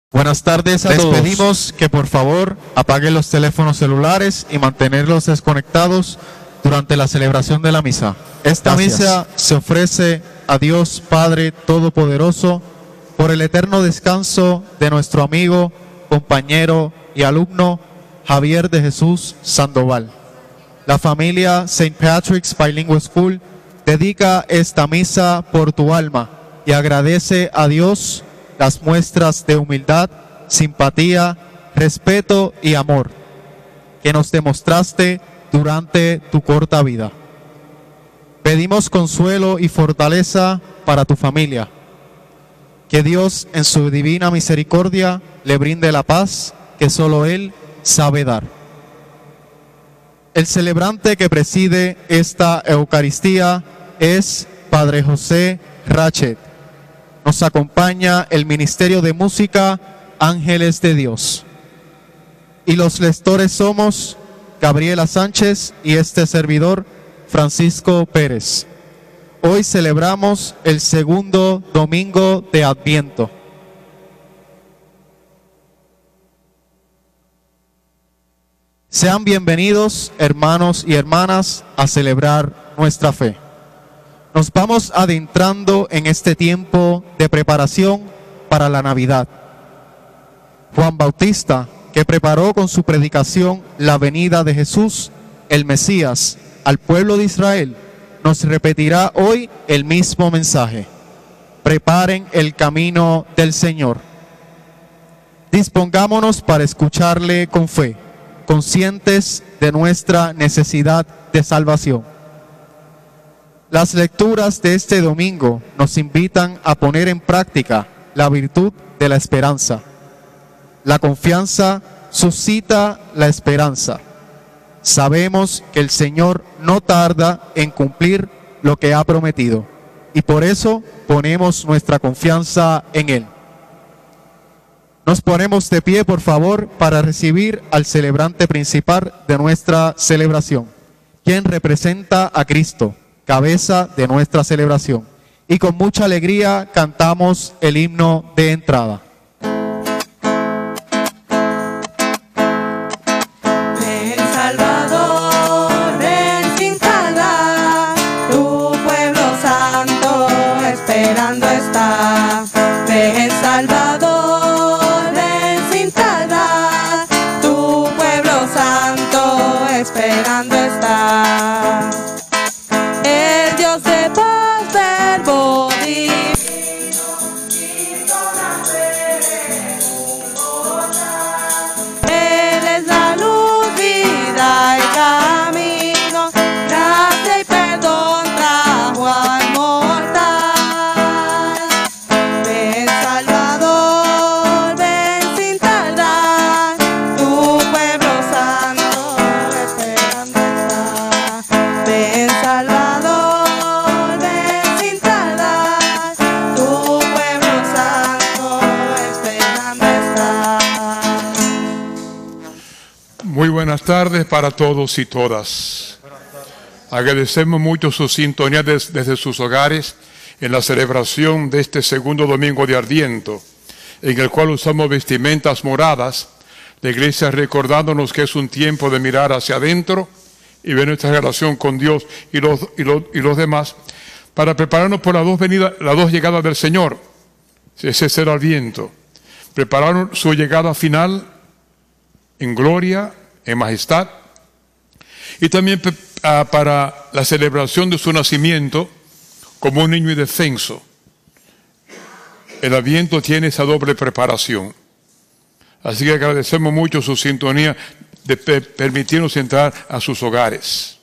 Buenas tardes a todos. Les pedimos que por favor apaguen los teléfonos celulares y mantenerlos desconectados durante la celebración de la misa. Esta misa se ofrece a Dios Padre Todopoderoso por el eterno descanso de nuestro amigo, compañero y alumno Javier de Jesús Sandoval. La familia St. Patrick's Bilingual School dedica esta misa por tu alma y agradece a Dios las muestras de humildad, simpatía, respeto y amor que nos demostraste durante tu corta vida. Pedimos consuelo y fortaleza para tu familia. Que Dios en su divina misericordia le brinde la paz que solo Él sabe dar. El celebrante que preside esta Eucaristía es Padre José Rachet. Nos acompaña el Ministerio de Música Ángeles de Dios. Y los lectores somos Gabriela Sánchez y este servidor Francisco Pérez. Hoy celebramos el segundo domingo de Adviento. Sean bienvenidos, hermanos y hermanas, a celebrar nuestra fe. Nos vamos adentrando en este tiempo de preparación para la Navidad. Juan Bautista, que preparó con su predicación la venida de Jesús, el Mesías, al pueblo de Israel, nos repetirá hoy el mismo mensaje. Preparen el camino del Señor. Dispongámonos para escucharle con fe, conscientes de nuestra necesidad de salvación. Las lecturas de este domingo nos invitan a poner en práctica la virtud de la esperanza. La confianza suscita la esperanza. Sabemos que el Señor no tarda en cumplir lo que ha prometido y por eso ponemos nuestra confianza en Él. Nos ponemos de pie, por favor, para recibir al celebrante principal de nuestra celebración, quien representa a Cristo, cabeza de nuestra celebración. Y con mucha alegría cantamos el himno de entrada. Ven Salvador, ven sin tardar, tu pueblo santo esperando está. Ven Salvador, ven sin tardar, tu pueblo santo esperando está. El Dios de paz, verbo divino, Él es la luz, vida y camino, gracia y perdón trajo al mortal. Ven Salvador, ven sin tardar, tu pueblo santo esperando está. Ven Salvador, ven sin tardar, tu pueblo santo esperando está. Muy buenas tardes para todos y todas. Agradecemos mucho su sintonía desde sus hogares en la celebración de este segundo domingo de Adviento, en el cual usamos vestimentas moradas. La iglesia recordándonos que es un tiempo de mirar hacia adentro y ver nuestra relación con Dios y los demás, para prepararnos por las dos llegadas del Señor. Ese es el Adviento. Preparar su llegada final en gloria, en majestad, y también para la celebración de su nacimiento como un niño indefenso. El Adviento tiene esa doble preparación. Así que agradecemos mucho su sintonía de permitirnos entrar a sus hogares.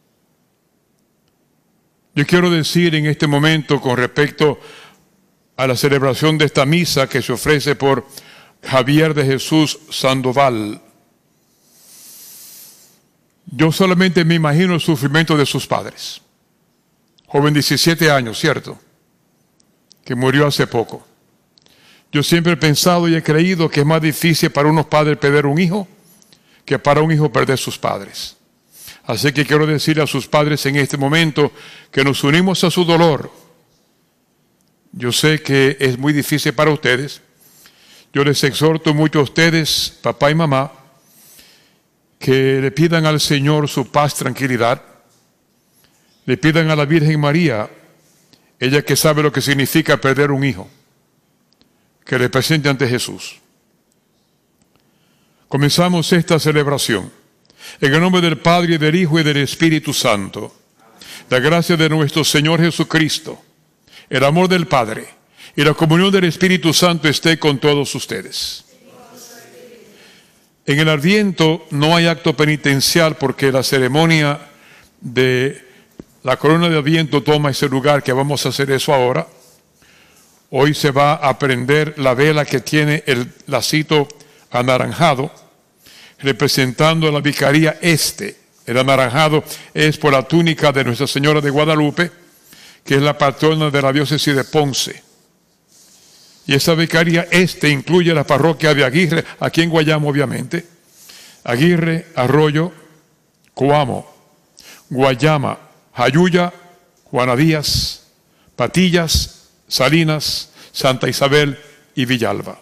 Yo quiero decir en este momento con respecto a la celebración de esta misa que se ofrece por Javier de Jesús Sandoval. Yo solamente me imagino el sufrimiento de sus padres. Joven, 17 años, ¿cierto? Que murió hace poco. Yo siempre he pensado y he creído que es más difícil para unos padres perder un hijo que para un hijo perder sus padres. Así que quiero decirle a sus padres en este momento que nos unimos a su dolor. Yo sé que es muy difícil para ustedes. Yo les exhorto mucho a ustedes, papá y mamá, que le pidan al Señor su paz, tranquilidad. Le pidan a la Virgen María, ella que sabe lo que significa perder un hijo, que le presente ante Jesús. Comenzamos esta celebración. En el nombre del Padre, y del Hijo, y del Espíritu Santo. La gracia de nuestro Señor Jesucristo, el amor del Padre y la comunión del Espíritu Santo esté con todos ustedes. En el Adviento no hay acto penitencial porque la ceremonia de la corona de Adviento toma ese lugar, que vamos a hacer eso ahora. Hoy se va a prender la vela que tiene el lacito anaranjado, representando la Vicaría Este. El anaranjado es por la túnica de Nuestra Señora de Guadalupe, que es la patrona de la diócesis de Ponce. Y esa Vicaría Este incluye la parroquia de Aguirre, aquí en Guayamo obviamente, Aguirre, Arroyo, Coamo, Guayama, Jayuya, Juana Díaz, Patillas, Salinas, Santa Isabel y Villalba.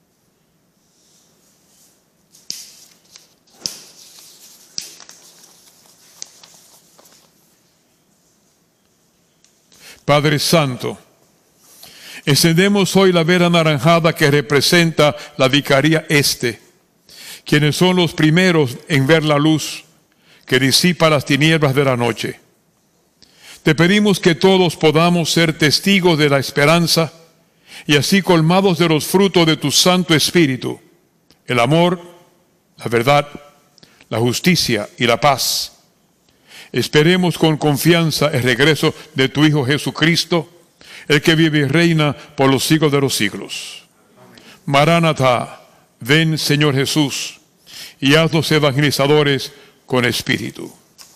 Padre Santo, encendemos hoy la vela anaranjada que representa la Vicaría Este, quienes son los primeros en ver la luz que disipa las tinieblas de la noche. Te pedimos que todos podamos ser testigos de la esperanza y así colmados de los frutos de tu Santo Espíritu, el amor, la verdad, la justicia y la paz. Esperemos con confianza el regreso de tu Hijo Jesucristo, el que vive y reina por los siglos de los siglos. Maránata, ven Señor Jesús, y haznos evangelizadores con espíritu.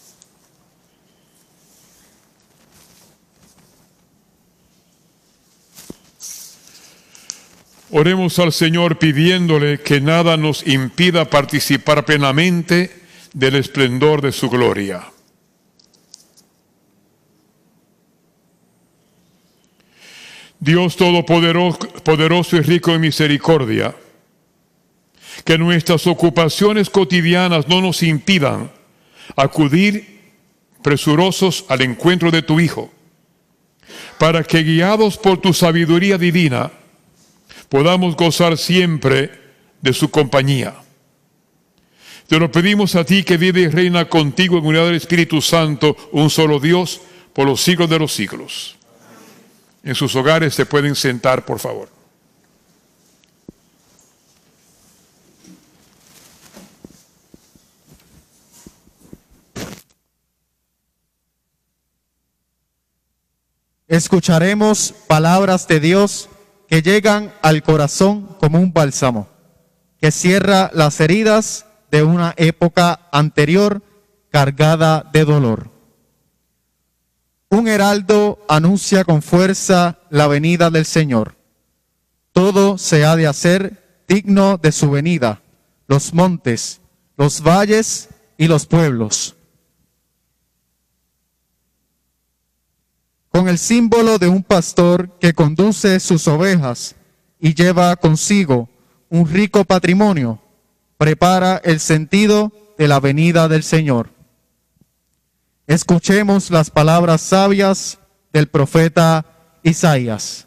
Oremos al Señor pidiéndole que nada nos impida participar plenamente del esplendor de su gloria. Dios Todopoderoso y rico en misericordia, que nuestras ocupaciones cotidianas no nos impidan acudir presurosos al encuentro de tu Hijo, para que guiados por tu sabiduría divina podamos gozar siempre de su compañía. Te lo pedimos a ti, que vive y reina contigo en unidad del Espíritu Santo, un solo Dios, por los siglos de los siglos. En sus hogares se pueden sentar, por favor. Escucharemos palabras de Dios que llegan al corazón como un bálsamo, que cierra las heridas de una época anterior cargada de dolor. Un heraldo anuncia con fuerza la venida del Señor. Todo se ha de hacer digno de su venida, los montes, los valles y los pueblos. Con el símbolo de un pastor que conduce sus ovejas y lleva consigo un rico patrimonio, prepara el sentido de la venida del Señor. Escuchemos las palabras sabias del profeta Isaías.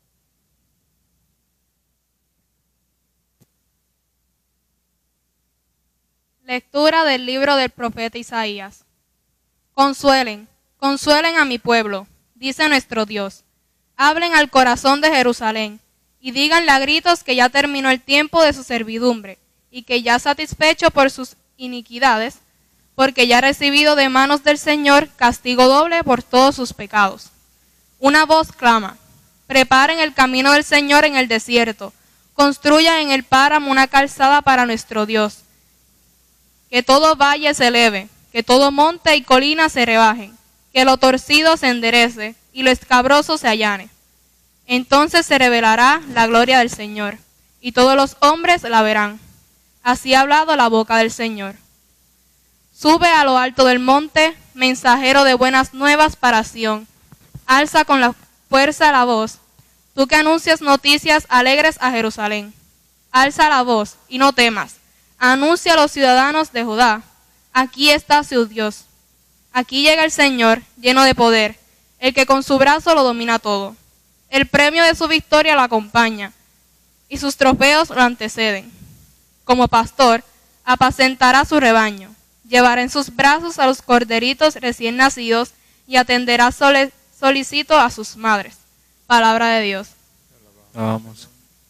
Lectura del libro del profeta Isaías. Consuelen, consuelen a mi pueblo, dice nuestro Dios. Hablen al corazón de Jerusalén y díganle a gritos que ya terminó el tiempo de su servidumbre y que ya satisfecho por sus iniquidades, porque ya ha recibido de manos del Señor castigo doble por todos sus pecados. Una voz clama: preparen el camino del Señor en el desierto, construyan en el páramo una calzada para nuestro Dios. Que todo valle se eleve, que todo monte y colina se rebajen, que lo torcido se enderece y lo escabroso se allane. Entonces se revelará la gloria del Señor, y todos los hombres la verán. Así ha hablado la boca del Señor. Sube a lo alto del monte, mensajero de buenas nuevas para Sión. Alza con la fuerza la voz, tú que anuncias noticias alegres a Jerusalén. Alza la voz y no temas. Anuncia a los ciudadanos de Judá. Aquí está su Dios. Aquí llega el Señor, lleno de poder, el que con su brazo lo domina todo. El premio de su victoria lo acompaña, y sus trofeos lo anteceden. Como pastor, apacentará su rebaño, llevará en sus brazos a los corderitos recién nacidos y atenderá solícito a sus madres. Palabra de Dios. Vamos.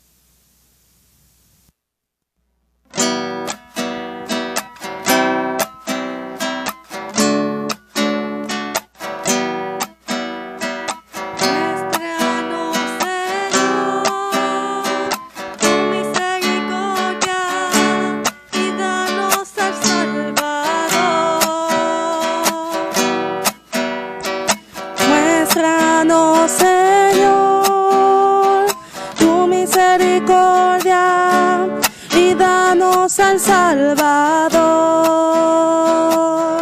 Al Salvador.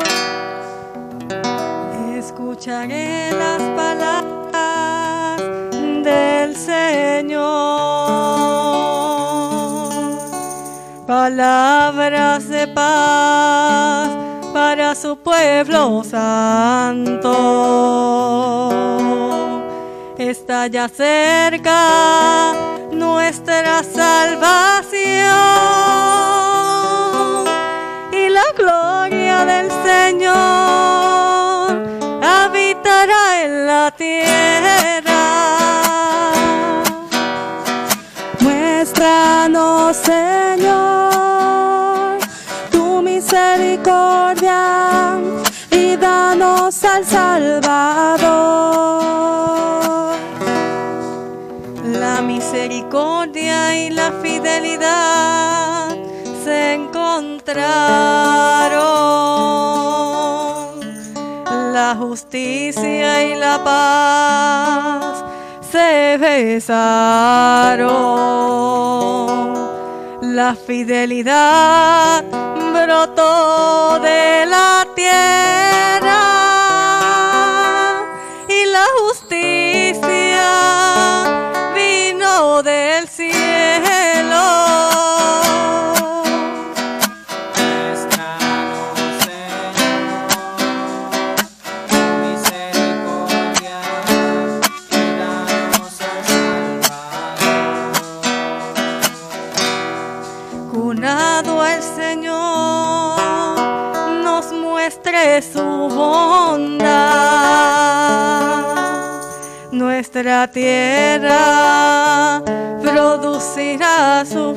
Escucharé las palabras del Señor, palabras de paz para su pueblo santo. Está ya cerca nuestra salvación y la gloria del Señor habitará en la tierra. Muéstranos, Señor, tu misericordia y danos al Salvador. La misericordia y la fidelidad se encontraron, la justicia y la paz se besaron. La fidelidad brotó de la tierra y la justicia vino del cielo. Su bondad, nuestra tierra producirá su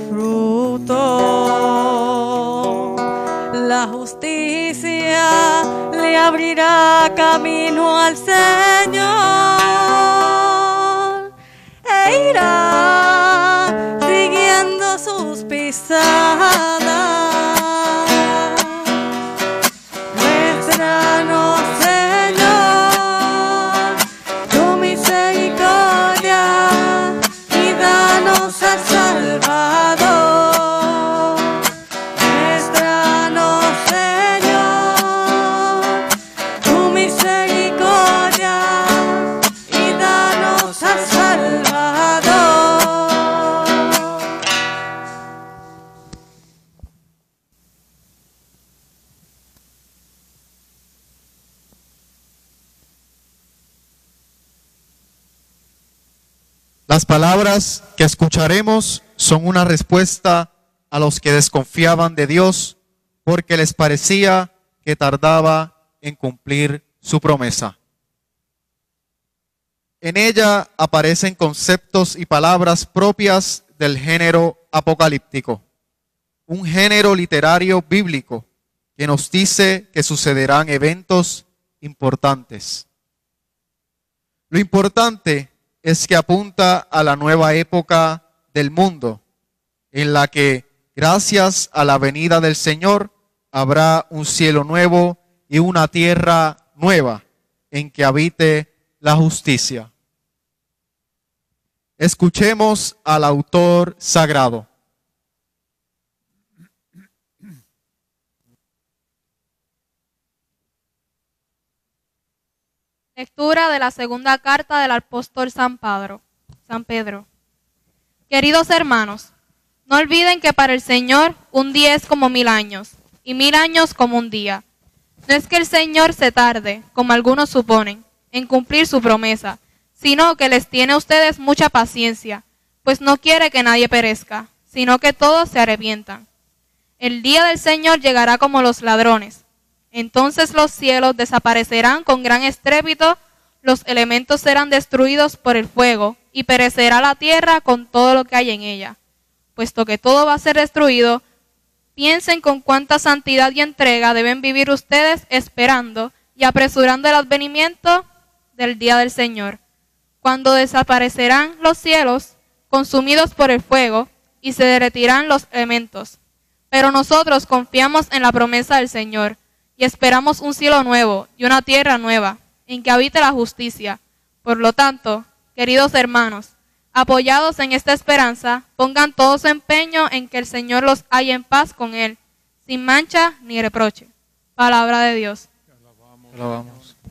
fruto. La justicia le abrirá camino al Señor e irá siguiendo sus pisadas. Las palabras que escucharemos son una respuesta a los que desconfiaban de Dios porque les parecía que tardaba en cumplir su promesa. En ella aparecen conceptos y palabras propias del género apocalíptico, un género literario bíblico que nos dice que sucederán eventos importantes. Lo importante es que apunta a la nueva época del mundo, en la que, gracias a la venida del Señor, habrá un cielo nuevo y una tierra nueva en que habite la justicia. Escuchemos al autor sagrado. Lectura de la segunda carta del apóstol San Pedro. Queridos hermanos, No olviden que para el Señor un día es como 1000 años, y 1000 años como un día. No es que el Señor se tarde, como algunos suponen, en cumplir su promesa, sino que les tiene a ustedes mucha paciencia, pues no quiere que nadie perezca, sino que todos se arrepientan. El día del Señor llegará como los ladrones. Entonces los cielos desaparecerán con gran estrépito, los elementos serán destruidos por el fuego, y perecerá la tierra con todo lo que hay en ella. Puesto que todo va a ser destruido, piensen con cuánta santidad y entrega deben vivir ustedes esperando y apresurando el advenimiento del día del Señor, cuando desaparecerán los cielos consumidos por el fuego y se derretirán los elementos. Pero nosotros confiamos en la promesa del Señor y esperamos un cielo nuevo y una tierra nueva, en que habite la justicia. Por lo tanto, queridos hermanos, apoyados en esta esperanza, pongan todo su empeño en que el Señor los haya en paz con Él, sin mancha ni reproche. Palabra de Dios. Alabamos.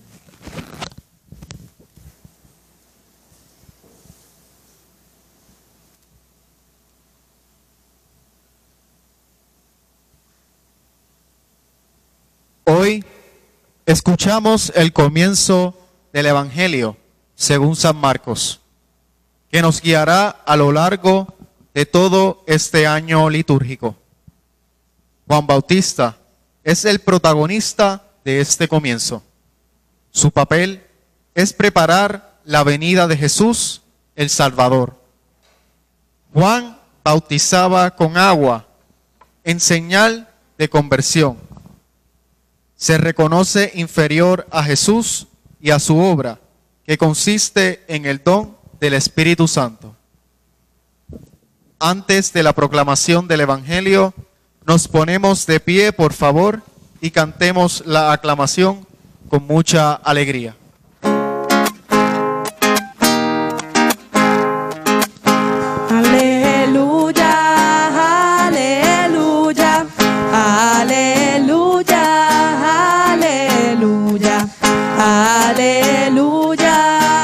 Hoy escuchamos el comienzo del Evangelio según San Marcos, que nos guiará a lo largo de todo este año litúrgico. Juan Bautista es el protagonista de este comienzo. Su papel es preparar la venida de Jesús, el Salvador. Juan bautizaba con agua en señal de conversión. Se reconoce inferior a Jesús y a su obra, que consiste en el don del Espíritu Santo. Antes de la proclamación del Evangelio, nos ponemos de pie, por favor, y cantemos la aclamación con mucha alegría. Aleluya, aleluya, aleluya, aleluya, aleluya,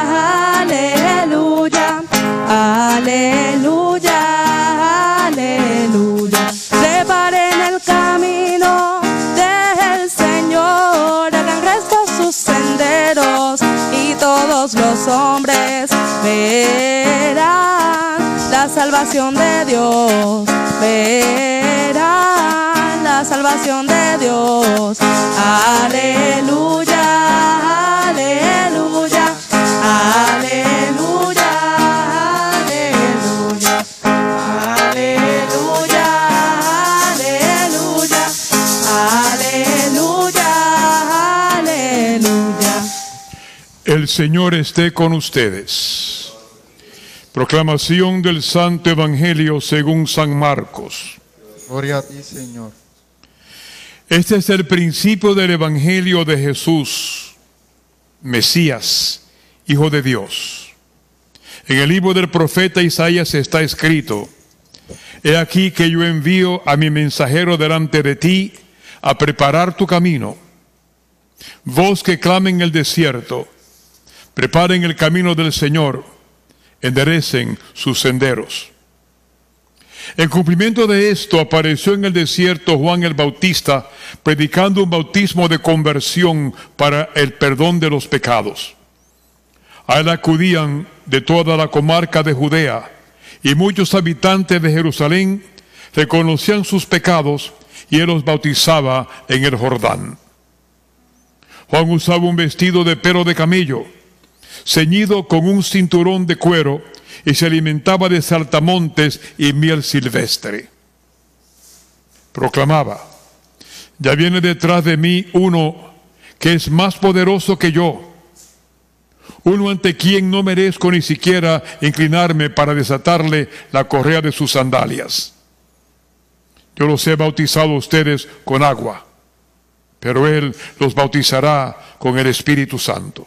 aleluya, aleluya, aleluya. Preparen el camino del Señor, hagan rectos sus senderos y todos los hombres verán la salvación de Dios, verán la salvación de Dios. Aleluya, aleluya, aleluya, aleluya, aleluya, aleluya, aleluya, aleluya. El Señor esté con ustedes. Proclamación del Santo Evangelio según San Marcos. Gloria a ti, Señor. Este es el principio del Evangelio de Jesús, Mesías, Hijo de Dios. En el libro del profeta Isaías está escrito: He aquí que yo envío a mi mensajero delante de ti a preparar tu camino. Voz que clama en el desierto, preparen el camino del Señor, enderecen sus senderos. En cumplimiento de esto, apareció en el desierto Juan el Bautista, predicando un bautismo de conversión para el perdón de los pecados. A él acudían de toda la comarca de Judea, y muchos habitantes de Jerusalén reconocían sus pecados, y él los bautizaba en el Jordán. Juan usaba un vestido de pelo de camello, ceñido con un cinturón de cuero, y se alimentaba de saltamontes y miel silvestre. Proclamaba: Ya viene detrás de mí uno que es más poderoso que yo, uno ante quien no merezco ni siquiera inclinarme para desatarle la correa de sus sandalias. Yo los he bautizado a ustedes con agua, pero él los bautizará con el Espíritu Santo.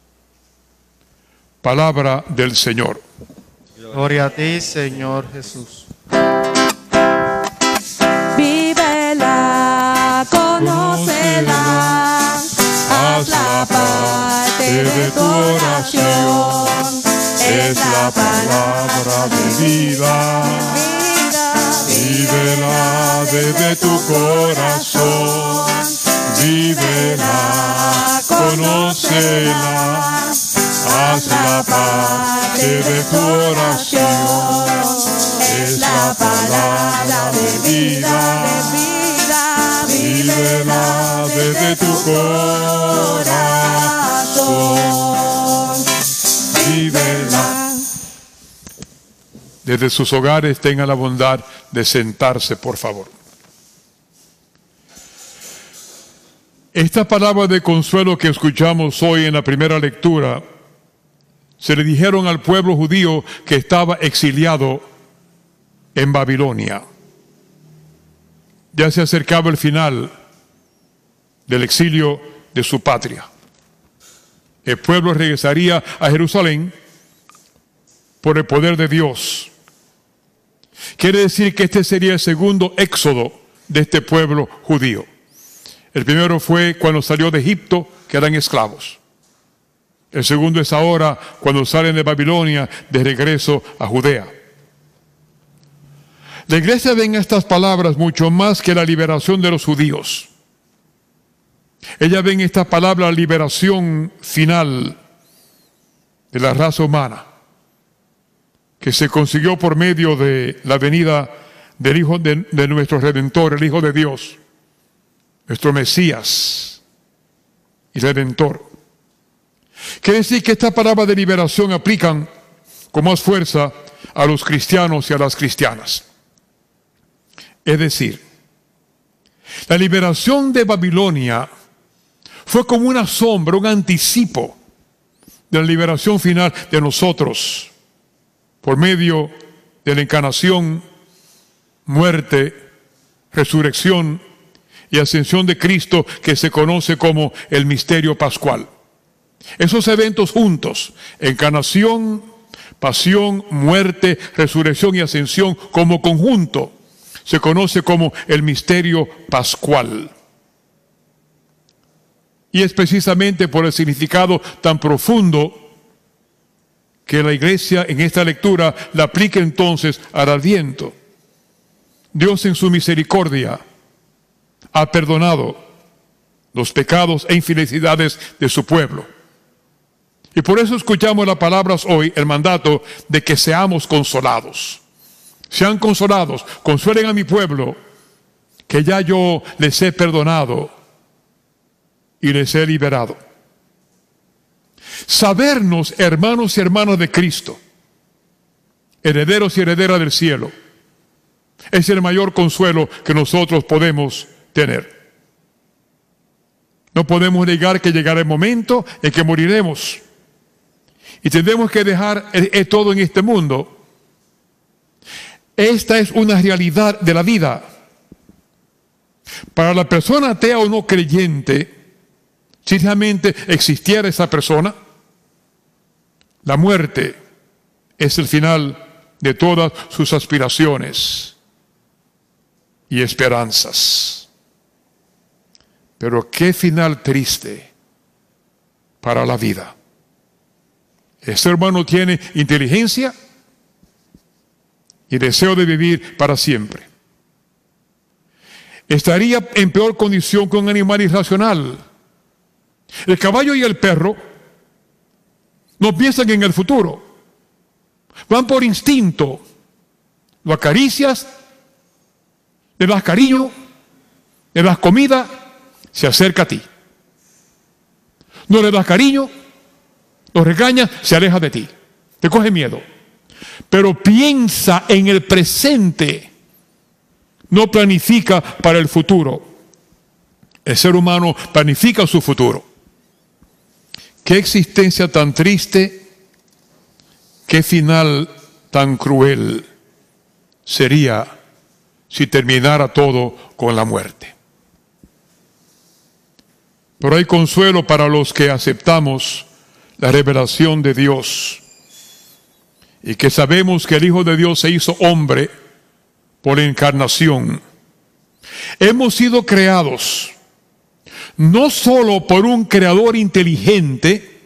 Palabra del Señor. Gloria a ti, Señor Jesús. Vívela, conócela, haz la parte de tu oración. Es la palabra de vida. vívela desde tu corazón, vívela, conócela, hazla parte de tu oración. Es la palabra de vida, vívela desde tu corazón, vívela. Desde sus hogares tengan la bondad de sentarse, por favor. Esta palabra de consuelo que escuchamos hoy en la primera lectura se le dijeron al pueblo judío que estaba exiliado en Babilonia. Ya se acercaba el final del exilio de su patria. El pueblo regresaría a Jerusalén por el poder de Dios. Quiere decir que este sería el segundo éxodo de este pueblo judío. El primero fue cuando salió de Egipto, que eran esclavos. El segundo es ahora cuando salen de Babilonia de regreso a Judea. La iglesia ve en estas palabras mucho más que la liberación de los judíos. Ella ve en esta palabra la liberación final de la raza humana, que se consiguió por medio de la venida del Hijo de nuestro Redentor, el Hijo de Dios, nuestro Mesías y Redentor. Quiere decir que esta palabra de liberación aplican con más fuerza a los cristianos y a las cristianas. Es decir, la liberación de Babilonia fue como una sombra, un anticipo de la liberación final de nosotros por medio de la encarnación, muerte, resurrección y ascensión de Cristo, que se conoce como el misterio pascual. Esos eventos juntos, encarnación, pasión, muerte, resurrección y ascensión como conjunto, se conoce como el misterio pascual. Y es precisamente por el significado tan profundo que la iglesia en esta lectura la aplica entonces al Adviento. Dios en su misericordia ha perdonado los pecados e infelicidades de su pueblo. Y por eso escuchamos las palabras hoy, el mandato de que seamos consolados. Sean consolados, consuelen a mi pueblo, que ya yo les he perdonado y les he liberado. Sabernos hermanos y hermanas de Cristo, herederos y herederas del cielo, es el mayor consuelo que nosotros podemos tener. No podemos negar que llegará el momento en que moriremos y tendremos que dejar todo en este mundo. Esta es una realidad de la vida. Para la persona atea o no creyente, si realmente existiera esa persona, la muerte es el final de todas sus aspiraciones y esperanzas. Pero qué final triste para la vida. Este hermano tiene inteligencia y deseo de vivir para siempre. Estaría en peor condición que un animal irracional. El caballo y el perro no piensan en el futuro. Van por instinto. Lo acaricias, le das cariño, le das comida, se acerca a ti. No le das cariño, lo regañas, se aleja de ti. Te coge miedo. Pero piensa en el presente, no planifica para el futuro. El ser humano planifica su futuro. Qué existencia tan triste, qué final tan cruel sería si terminara todo con la muerte. Pero hay consuelo para los que aceptamos la revelación de Dios y que sabemos que el Hijo de Dios se hizo hombre por la encarnación. Hemos sido creados no solo por un creador inteligente,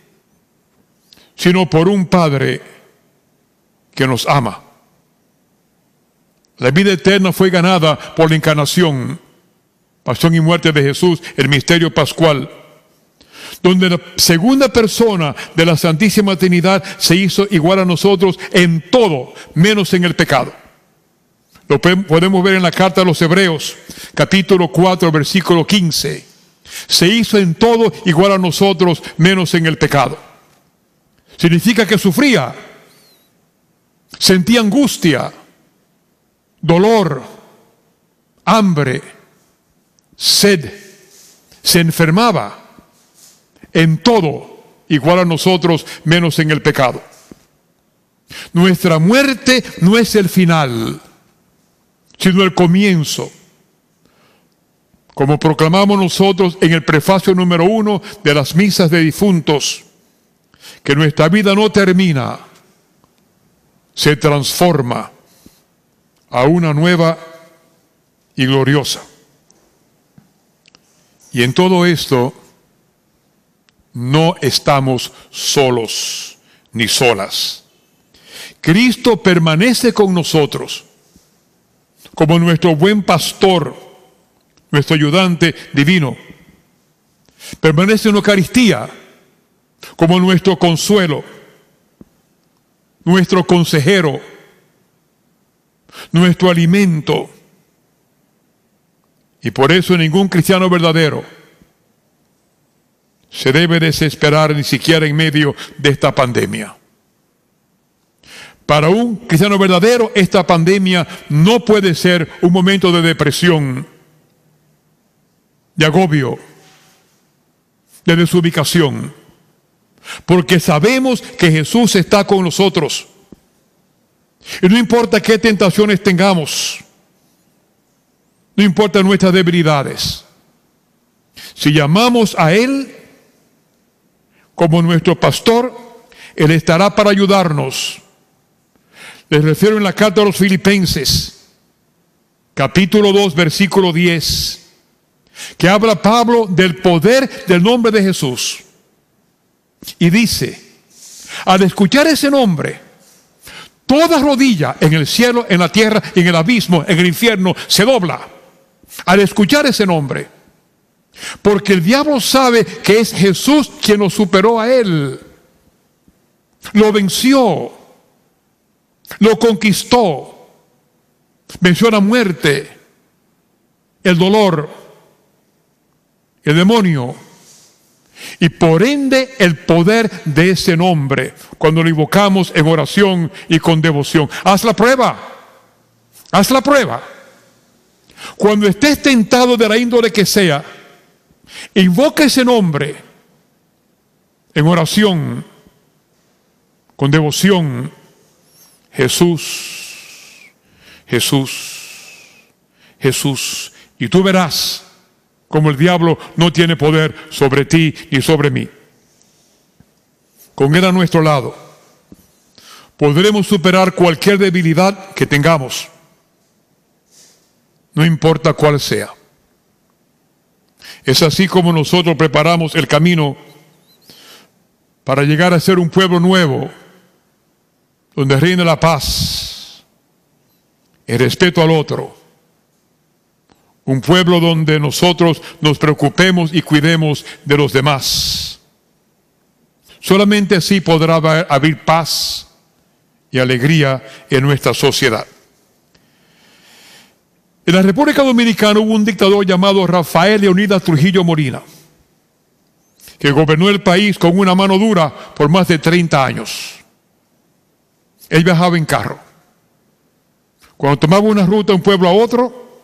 sino por un Padre que nos ama. La vida eterna fue ganada por la encarnación, pasión y muerte de Jesús, el misterio pascual, donde la segunda persona de la Santísima Trinidad se hizo igual a nosotros en todo, menos en el pecado. Lo podemos ver en la carta a los Hebreos, capítulo 4, versículo 15. Se hizo en todo igual a nosotros, menos en el pecado. Significa que sufría, sentía angustia, dolor, hambre, sed, se enfermaba, en todo igual a nosotros, menos en el pecado. Nuestra muerte no es el final, sino el comienzo. Como proclamamos nosotros en el prefacio número 1 de las misas de difuntos, que nuestra vida no termina, se transforma a una nueva y gloriosa. Y en todo esto no estamos solos ni solas. Cristo permanece con nosotros como nuestro buen pastor, nuestro ayudante divino. Permanece en la Eucaristía como nuestro consuelo, nuestro consejero, nuestro alimento. Y por eso ningún cristiano verdadero se debe desesperar ni siquiera en medio de esta pandemia. Para un cristiano verdadero, esta pandemia no puede ser un momento de depresión, de agobio, de desubicación, porque sabemos que Jesús está con nosotros. Y no importa qué tentaciones tengamos, no importa nuestras debilidades, si llamamos a Él como nuestro pastor, Él estará para ayudarnos. Les refiero en la carta a los Filipenses, capítulo 2, versículo 10, que habla Pablo del poder del nombre de Jesús. Y dice, al escuchar ese nombre, toda rodilla en el cielo, en la tierra, en el abismo, en el infierno, se dobla. Al escuchar ese nombre, porque el diablo sabe que es Jesús quien lo superó a él, lo venció, lo conquistó, venció la muerte, el dolor, el demonio, y por ende el poder de ese nombre cuando lo invocamos en oración y con devoción. Haz la prueba, haz la prueba. Cuando estés tentado de la índole que sea, invoca ese nombre en oración, con devoción. Jesús, Jesús, Jesús. Y tú verás como el diablo no tiene poder sobre ti ni sobre mí. Con Él a nuestro lado, podremos superar cualquier debilidad que tengamos, no importa cuál sea. Es así como nosotros preparamos el camino para llegar a ser un pueblo nuevo, donde reine la paz, el respeto al otro. Un pueblo donde nosotros nos preocupemos y cuidemos de los demás. Solamente así podrá haber paz y alegría en nuestra sociedad. En la República Dominicana hubo un dictador llamado Rafael Leonidas Trujillo Molina, que gobernó el país con una mano dura por más de 30 años. Él viajaba en carro. Cuando tomaba una ruta de un pueblo a otro,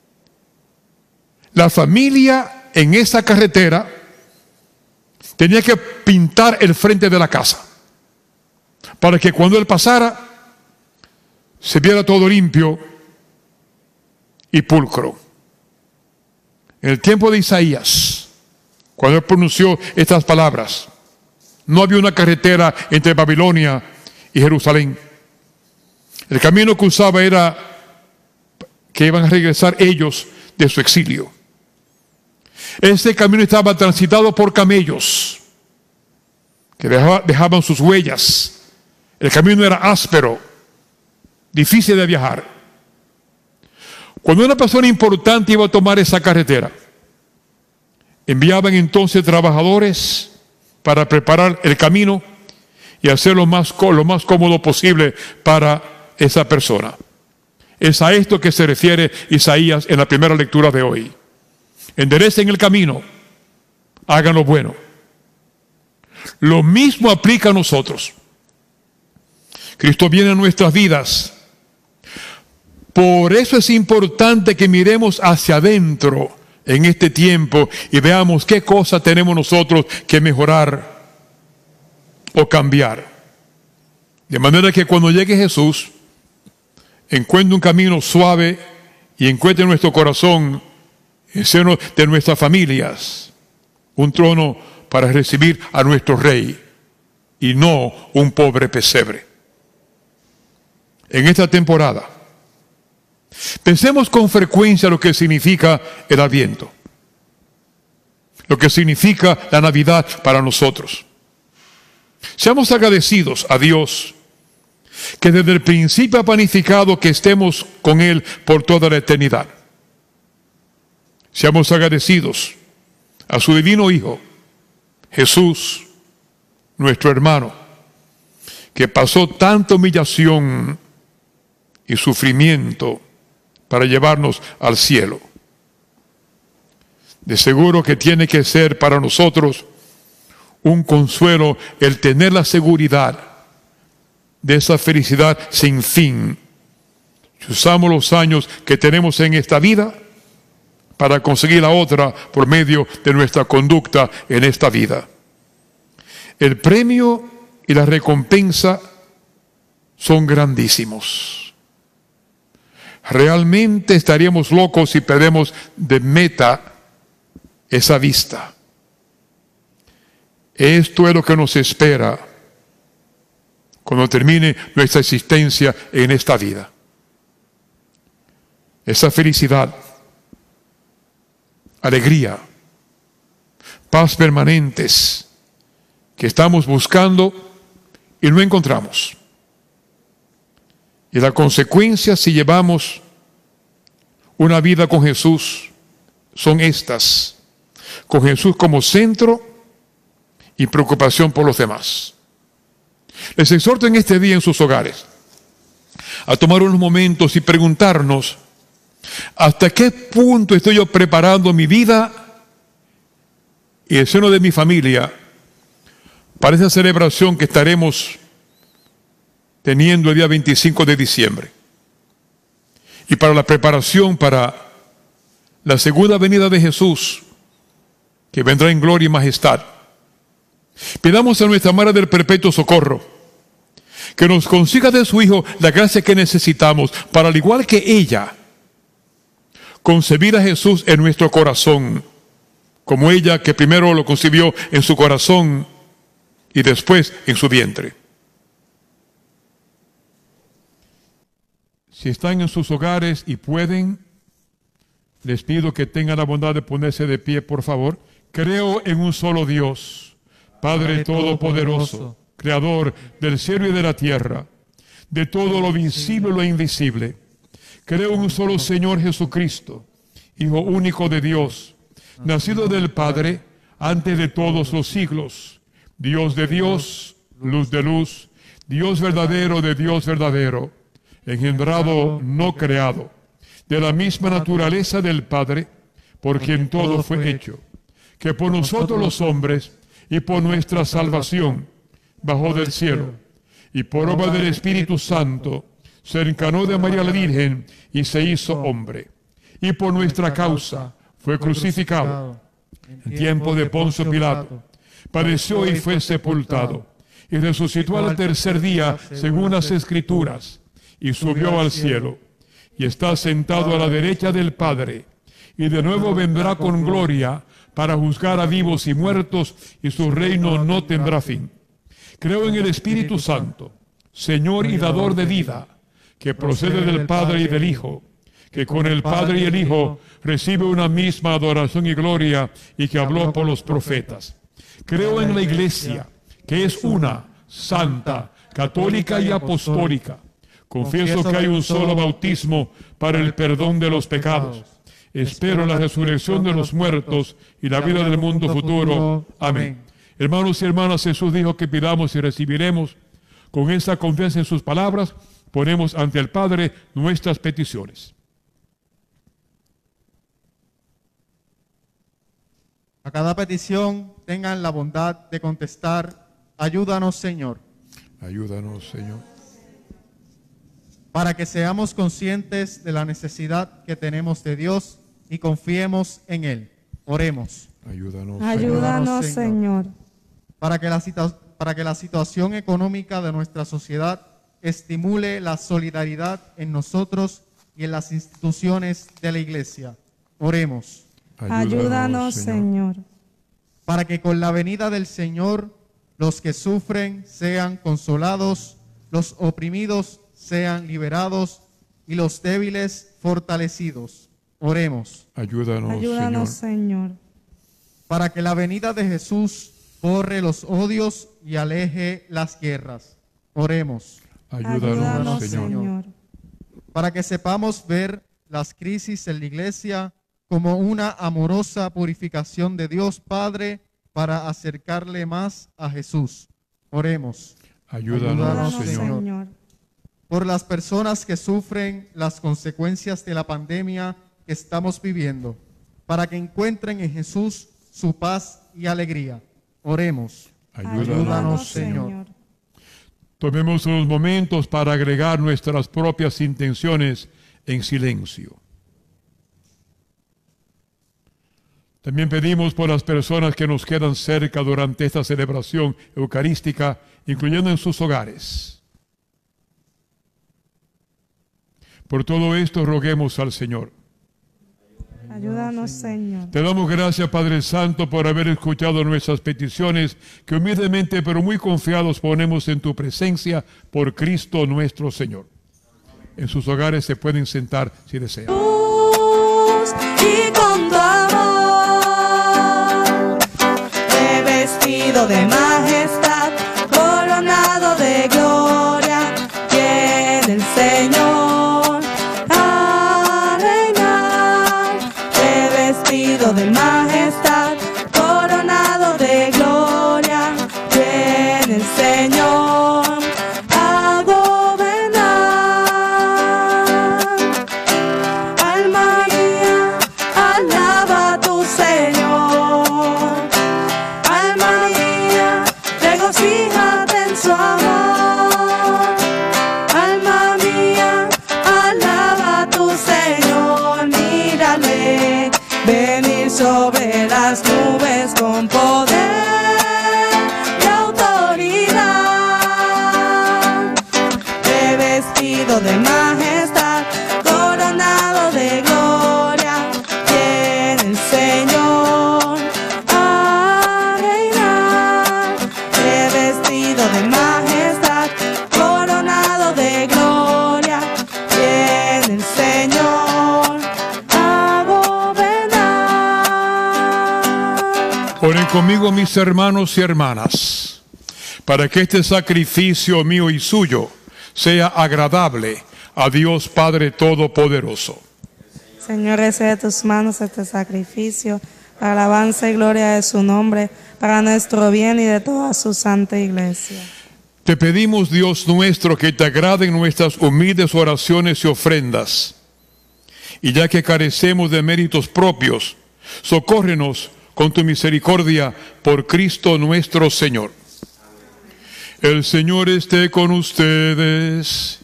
la familia en esa carretera tenía que pintar el frente de la casa para que cuando él pasara se viera todo limpio y pulcro. En el tiempo de Isaías, cuando él pronunció estas palabras, no había una carretera entre Babilonia y Jerusalén. El camino que usaba era que iban a regresar ellos de su exilio. Ese camino estaba transitado por camellos que dejaban sus huellas. El camino era áspero, difícil de viajar. Cuando una persona importante iba a tomar esa carretera, enviaban entonces trabajadores para preparar el camino y hacer lo más cómodo posible para esa persona. Es a esto que se refiere Isaías en la primera lectura de hoy. Enderecen el camino, hagan lo bueno. Lo mismo aplica a nosotros. Cristo viene a nuestras vidas. Por eso es importante que miremos hacia adentro en este tiempo y veamos qué cosas tenemos nosotros que mejorar o cambiar. De manera que cuando llegue Jesús, encuentre un camino suave y encuentre en nuestro corazón, en el seno de nuestras familias, un trono para recibir a nuestro Rey y no un pobre pesebre. En esta temporada, pensemos con frecuencia lo que significa el Adviento, lo que significa la Navidad para nosotros. Seamos agradecidos a Dios, que desde el principio ha planificado que estemos con Él por toda la eternidad. Seamos agradecidos a su divino Hijo, Jesús, nuestro hermano, que pasó tanta humillación y sufrimiento para llevarnos al cielo. De seguro que tiene que ser para nosotros un consuelo el tener la seguridad de esa felicidad sin fin. Si usamos los años que tenemos en esta vida para conseguir la otra por medio de nuestra conducta en esta vida. El premio y la recompensa son grandísimos. Realmente estaríamos locos si perdemos de meta esa vista. Esto es lo que nos espera cuando termine nuestra existencia en esta vida. Esa felicidad, alegría, paz permanentes que estamos buscando y no encontramos. Y la consecuencia si llevamos una vida con Jesús son estas: con Jesús como centro y preocupación por los demás. Les exhorto en este día en sus hogares a tomar unos momentos y preguntarnos hasta qué punto estoy yo preparando mi vida y el seno de mi familia para esa celebración que estaremos teniendo el día 25 de diciembre. Y para la preparación para la segunda venida de Jesús, que vendrá en gloria y majestad. Pidamos a nuestra Madre del Perpetuo Socorro que nos consiga de su Hijo la gracia que necesitamos para, al igual que ella, concebir a Jesús en nuestro corazón, como ella que primero lo concibió en su corazón y después en su vientre. Si están en sus hogares y pueden, les pido que tengan la bondad de ponerse de pie, por favor. Creo en un solo Dios, Padre Todopoderoso, Creador del cielo y de la tierra, de todo lo visible y lo invisible. Creo en un solo Señor Jesucristo, Hijo único de Dios, nacido del Padre antes de todos los siglos, Dios de Dios, luz de luz, Dios verdadero de Dios verdadero, engendrado, no creado, de la misma naturaleza del Padre, por quien todo fue hecho, que por nosotros los hombres y por nuestra salvación bajó del cielo, y por obra del Espíritu Santo se encarnó de María la Virgen y se hizo hombre, y por nuestra causa fue crucificado en tiempo de Poncio Pilato, padeció y fue sepultado, y resucitó al tercer día según las Escrituras, y subió al cielo, y está sentado a la derecha del Padre, y de nuevo vendrá con gloria para juzgar a vivos y muertos, y su reino no tendrá fin. Creo en el Espíritu Santo, Señor y dador de vida, que procede del Padre y del Hijo, que con el Padre y el Hijo recibe una misma adoración y gloria, y que habló por los profetas. Creo en la Iglesia, que es una, santa, católica y apostólica, Confieso que hay un solo bautismo para el perdón de los pecados. Espero la resurrección de los muertos y la vida del mundo futuro. Amén. Hermanos y hermanas, Jesús dijo que pidamos y recibiremos. Con esa confianza en sus palabras, ponemos ante el Padre nuestras peticiones. A cada petición tengan la bondad de contestar: ayúdanos, Señor. Ayúdanos, Señor. Para que seamos conscientes de la necesidad que tenemos de Dios y confiemos en Él. Oremos. Ayúdanos, Señor. Para que la situación económica de nuestra sociedad estimule la solidaridad en nosotros y en las instituciones de la Iglesia. Oremos. Ayúdanos, Señor. Para que con la venida del Señor los que sufren sean consolados, los oprimidos sean liberados y los débiles fortalecidos. Oremos. Ayúdanos, Señor. Para que la venida de Jesús borre los odios y aleje las guerras. Oremos. Ayúdanos, Señor. Para que sepamos ver las crisis en la Iglesia como una amorosa purificación de Dios Padre para acercarle más a Jesús. Oremos. Ayúdanos, Señor. Por las personas que sufren las consecuencias de la pandemia que estamos viviendo, para que encuentren en Jesús su paz y alegría. Oremos. Ayúdanos, Señor. Tomemos unos momentos para agregar nuestras propias intenciones en silencio. También pedimos por las personas que nos quedan cerca durante esta celebración eucarística, incluyendo en sus hogares. Por todo esto roguemos al Señor. Ayúdanos, Señor. Te damos gracias, Padre Santo, por haber escuchado nuestras peticiones, que humildemente pero muy confiados ponemos en tu presencia por Cristo nuestro Señor. En sus hogares se pueden sentar si desean. Y con tu amor, revestido de majestad, coronado de gloria, viene el Señor a reinar. Revestido de majestad, coronado de gloria, viene el Señor a gobernar. Alma mía, alaba a tu Señor. Alma mía, regocíjate en su amor. Alma mía, alaba a tu Señor. Mírale venir sobre las nubes con poder y autoridad. Revestido de majestad, coronado de gloria, viene el Señor a reinar. Revestido de majestad, coronado de gloria, viene el Señor a gobernar. Oren conmigo, mis hermanos y hermanas, para que este sacrificio mío y suyo sea agradable a Dios Padre Todopoderoso. Señor, recibe de tus manos este sacrificio, para alabanza y gloria de su nombre, para nuestro bien y de toda su santa iglesia. Te pedimos, Dios nuestro, que te agraden nuestras humildes oraciones y ofrendas. Y ya que carecemos de méritos propios, socórrenos con tu misericordia por Cristo nuestro Señor. El Señor esté con ustedes.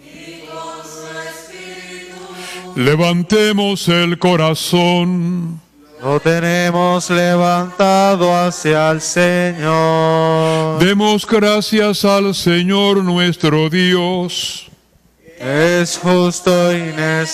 Levantemos el corazón. Lo tenemos levantado hacia el Señor. Demos gracias al Señor nuestro Dios. Es justo y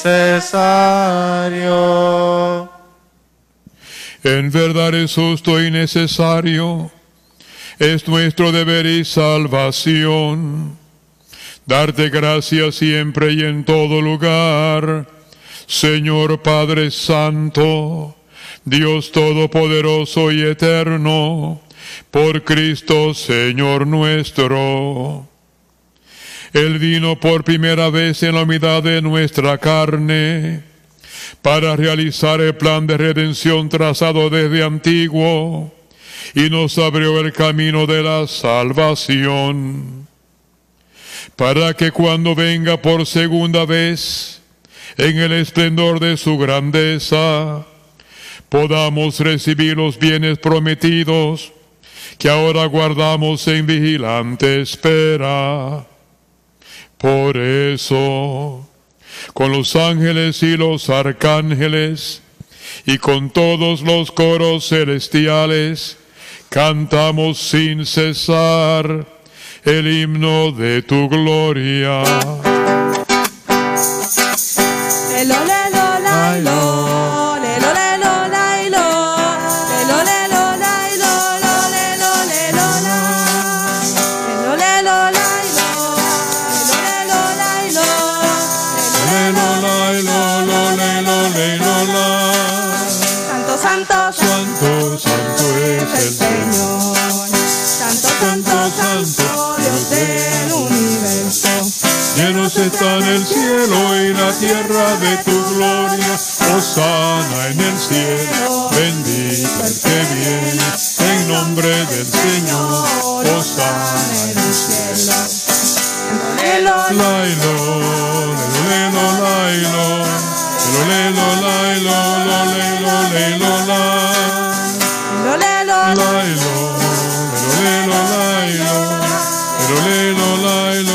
necesario. En verdad es justo y necesario. Es nuestro deber y salvación. Darte gracias siempre y en todo lugar, Señor Padre Santo, Dios Todopoderoso y Eterno, por Cristo Señor nuestro. Él vino por primera vez en la unidad de nuestra carne para realizar el plan de redención trazado desde antiguo y nos abrió el camino de la salvación, para que cuando venga por segunda vez en el esplendor de su grandeza, podamos recibir los bienes prometidos que ahora guardamos en vigilante espera. Por eso, con los ángeles y los arcángeles, y con todos los coros celestiales, cantamos sin cesar el himno de tu gloria. Lelo, lelo, lailo, lelo, lelo, lailo, lelo, lelo, lailo, lelo, lelo, lelo, lelo, lailo, lelo, lailo, lelo, lelo, Santo, santo, santo, santo es el Señor. Santo, santo, santo, Dios del universo. Llenos están el cielo y la tierra de tu gloria. Hosana en el cielo, bendito el que viene en nombre del Señor. Hosana en el cielo. Lelo, Lailo, lelo, lailo, lelo, lailo, lelo, lelo, lelo, lelo, lailo, lelo, lailo, lelo, lailo.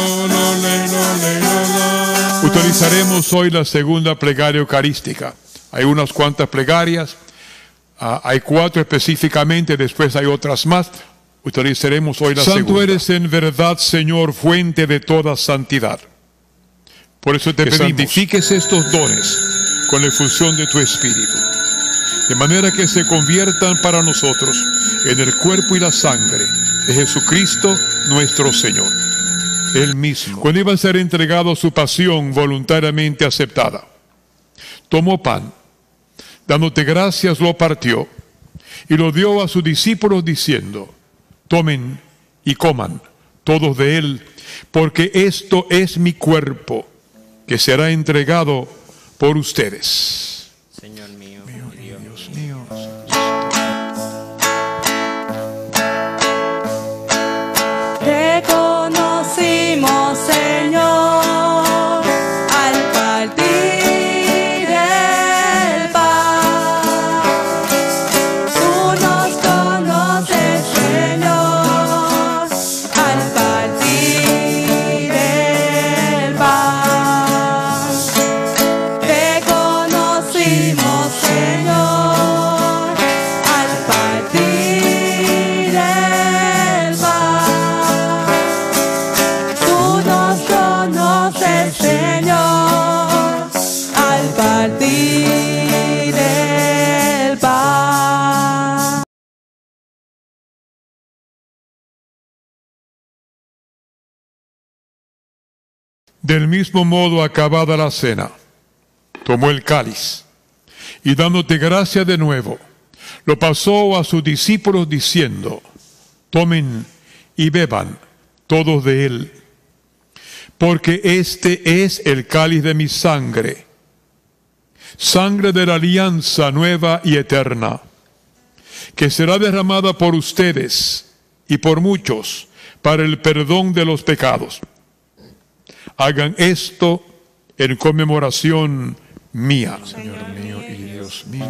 Utilizaremos hoy la segunda plegaria eucarística. Hay unas cuantas plegarias, hay 4 específicamente, después hay otras más. Utilizaremos hoy la segunda. Santo eres en verdad, Señor, fuente de toda santidad. Por eso te pedimos que santifiques estos dones con la efusión de tu Espíritu, de manera que se conviertan para nosotros en el cuerpo y la sangre de Jesucristo nuestro Señor. Él mismo, cuando iba a ser entregado su pasión voluntariamente aceptada, tomó pan, dándote gracias, lo partió y lo dio a sus discípulos diciendo: tomen y coman todos de él, porque esto es mi cuerpo, que será entregado por ustedes. Señor mío, Dios mío. Te conocimos, Señor, al partir el pan. Tú nos conoces, Señor, al partir el pan. Te conocimos, Señor, al partir el pan. Tú nos conoces, Señor, al partir el pan. Del mismo modo, acabada la cena, tomó el cáliz y dándote gracia de nuevo, lo pasó a sus discípulos diciendo: tomen y beban todos de él, porque este es el cáliz de mi sangre, sangre de la alianza nueva y eterna, que será derramada por ustedes y por muchos para el perdón de los pecados. Hagan esto en conmemoración mía. Señor mío y Dios mío.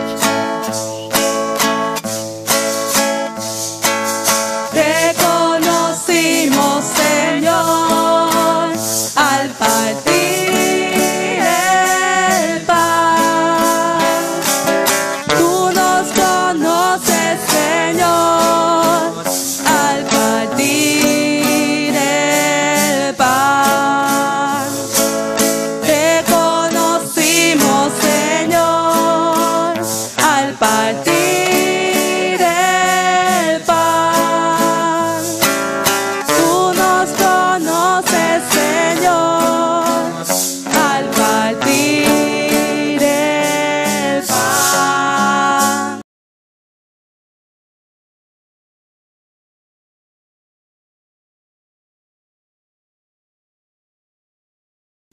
Te conocimos, Señor, al partir el pan. Tú nos conoces, Señor, al partir el pan. Te conocimos, Señor,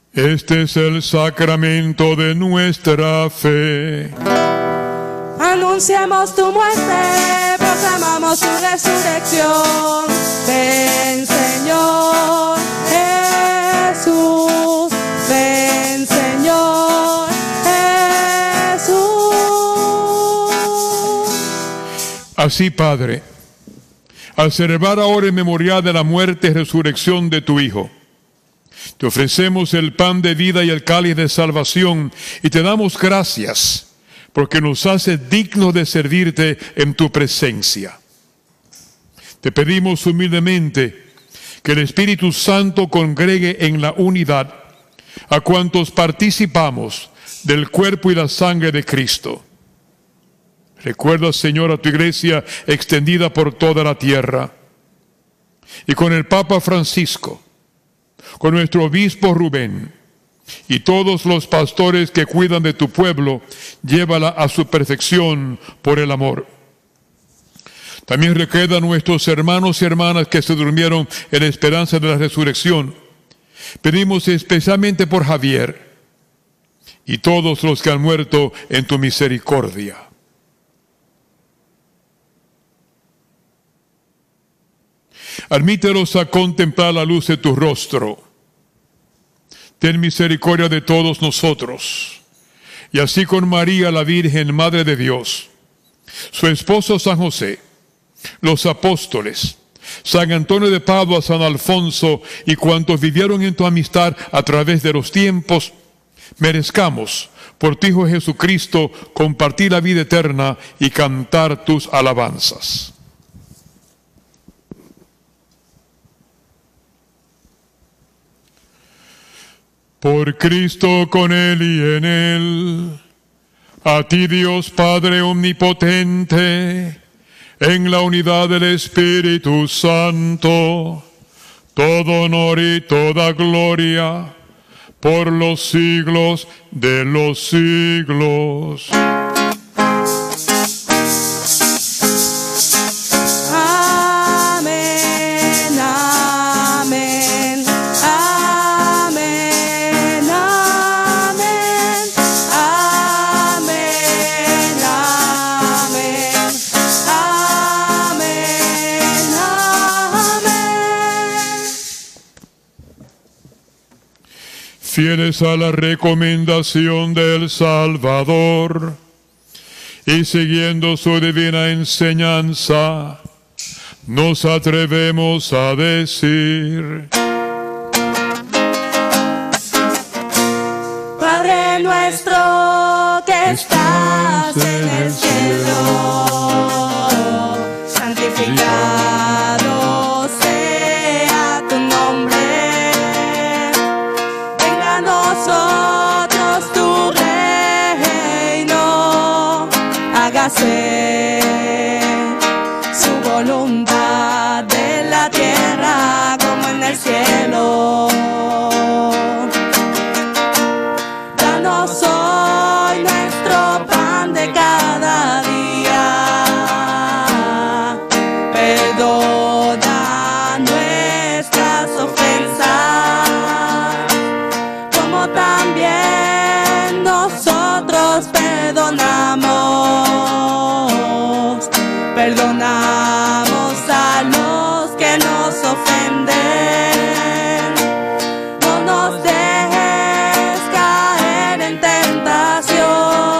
Este es el sacramento de nuestra fe. Anunciamos tu muerte, proclamamos tu resurrección. Ven, Señor Jesús, ven, Señor Jesús. Así, Padre, al celebrar ahora en memorial de la muerte y resurrección de tu Hijo, te ofrecemos el pan de vida y el cáliz de salvación y te damos gracias porque nos haces dignos de servirte en tu presencia. Te pedimos humildemente que el Espíritu Santo congregue en la unidad a cuantos participamos del cuerpo y la sangre de Cristo. Recuerda, Señor, a tu iglesia extendida por toda la tierra y con el Papa Francisco, con nuestro obispo Rubén y todos los pastores que cuidan de tu pueblo, llévala a su perfección por el amor. También recuerda a nuestros hermanos y hermanas que se durmieron en la esperanza de la resurrección. Pedimos especialmente por Javier y todos los que han muerto en tu misericordia. Admítelos a contemplar la luz de tu rostro. Ten misericordia de todos nosotros. Y así con María, la Virgen, Madre de Dios, su esposo San José, los apóstoles, San Antonio de Padua, San Alfonso y cuantos vivieron en tu amistad a través de los tiempos, merezcamos por tu Hijo Jesucristo compartir la vida eterna y cantar tus alabanzas. Por Cristo, con Él y en Él, a ti Dios Padre omnipotente, en la unidad del Espíritu Santo, todo honor y toda gloria, por los siglos de los siglos. Fieles a la recomendación del Salvador y siguiendo su divina enseñanza, nos atrevemos a decir: Padre nuestro que estás en el cielo, santificado sea tu nombre. Venga a nosotros tu reino, hágase su voluntad en la tierra como en el cielo. Danos hoy nuestro pan de cada día. Perdona nuestras ofensas, como también nosotros perdonamos. Perdonamos a los que nos ofenden. No nos dejes caer en tentación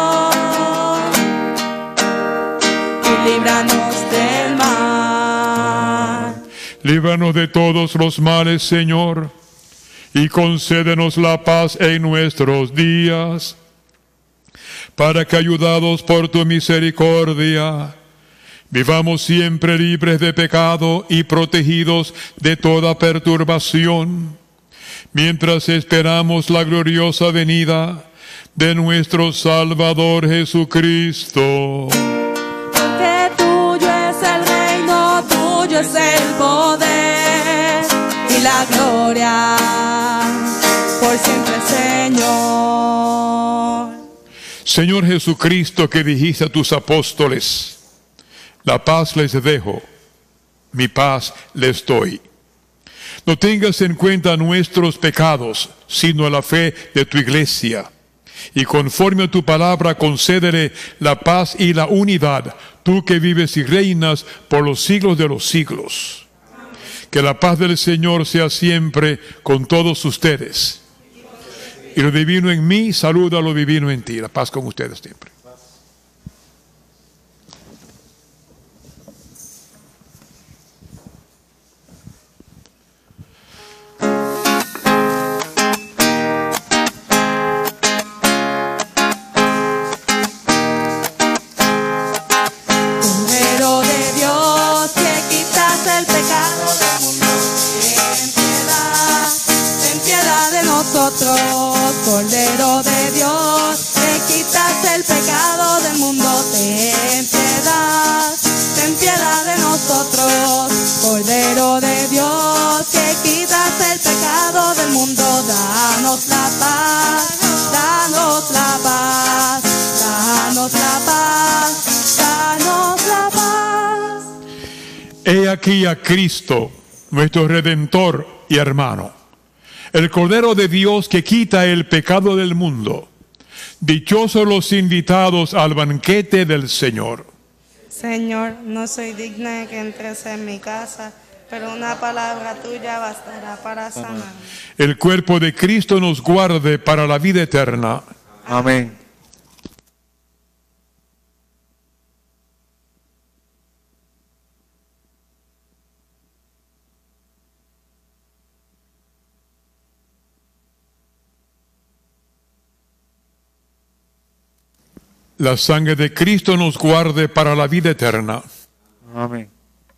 y líbranos del mal. Líbranos de todos los males, Señor, y concédenos la paz en nuestros días, para que, ayudados por tu misericordia, vivamos siempre libres de pecado y protegidos de toda perturbación, mientras esperamos la gloriosa venida de nuestro Salvador Jesucristo. Que tuyo es el reino, tuyo es el poder y la gloria por siempre, Señor. Señor Jesucristo, que dijiste a tus apóstoles: la paz les dejo, mi paz les doy. No tengas en cuenta nuestros pecados, sino la fe de tu iglesia. Y conforme a tu palabra, concédele la paz y la unidad, tú que vives y reinas por los siglos de los siglos. Que la paz del Señor sea siempre con todos ustedes. Y lo divino en mí saluda a lo divino en ti. La paz con ustedes siempre. Cordero de Dios, que quitas el pecado del mundo, ten piedad de nosotros. Cordero de Dios, que quitas el pecado del mundo, danos la paz, danos la paz, danos la paz, danos la paz. He aquí a Cristo, nuestro Redentor y hermano, el Cordero de Dios que quita el pecado del mundo. Dichosos los invitados al banquete del Señor. Señor, no soy digna de que entres en mi casa, pero una palabra tuya bastará para sanar. El cuerpo de Cristo nos guarde para la vida eterna. Amén. La sangre de Cristo nos guarde para la vida eterna. Amén.